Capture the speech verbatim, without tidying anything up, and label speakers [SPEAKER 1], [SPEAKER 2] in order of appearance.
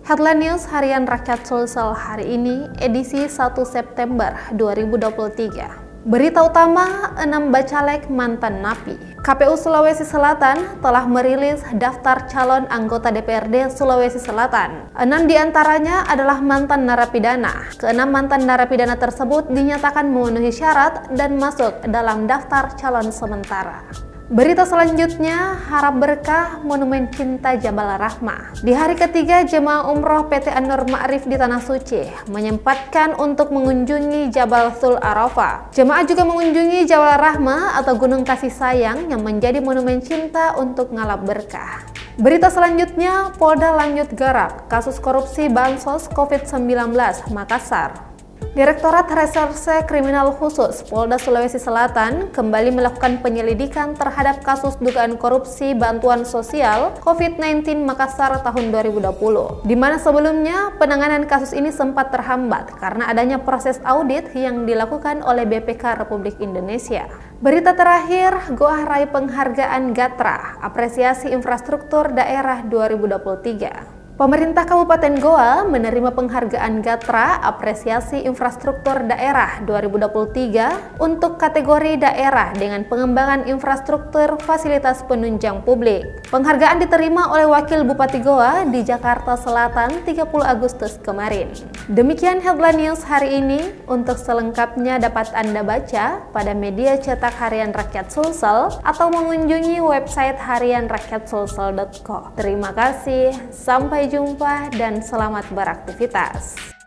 [SPEAKER 1] Headline News Harian Rakyat Sulsel hari ini, edisi satu September dua ribu dua puluh tiga. Berita utama, enam bacalek mantan napi. K P U Sulawesi Selatan telah merilis daftar calon anggota D P R D Sulawesi Selatan. Enam diantaranya adalah mantan narapidana. Keenam mantan narapidana tersebut dinyatakan memenuhi syarat dan masuk dalam daftar calon sementara. Berita selanjutnya, harap berkah Monumen Cinta Jabal Rahmah. Di hari ketiga jemaah umroh P T An-Nur Ma'rif di Tanah Suci menyempatkan untuk mengunjungi Jabal Thul Arafah. Jemaah juga mengunjungi Jabal Rahmah atau Gunung Kasih Sayang yang menjadi monumen cinta untuk ngalap berkah. Berita selanjutnya, Polda lanjut garap kasus korupsi bansos COVID sembilan belas Makassar. Direktorat Reserse Kriminal Khusus Polda Sulawesi Selatan kembali melakukan penyelidikan terhadap kasus dugaan korupsi bantuan sosial COVID sembilan belas Makassar tahun dua ribu dua puluh, di mana sebelumnya penanganan kasus ini sempat terhambat karena adanya proses audit yang dilakukan oleh B P K Republik Indonesia. Berita terakhir, Goa raih penghargaan Gatra, apresiasi infrastruktur daerah dua ribu dua puluh tiga. Pemerintah Kabupaten Goa menerima penghargaan Gatra Apresiasi Infrastruktur Daerah dua ribu dua puluh tiga untuk kategori daerah dengan pengembangan infrastruktur fasilitas penunjang publik. Penghargaan diterima oleh Wakil Bupati Goa di Jakarta Selatan tiga puluh Agustus kemarin. Demikian headline news hari ini. Untuk selengkapnya dapat Anda baca pada media cetak Harian Rakyat Sulsel atau mengunjungi website harian rakyat sulsel titik co. Terima kasih, sampai jumpa dan selamat beraktivitas.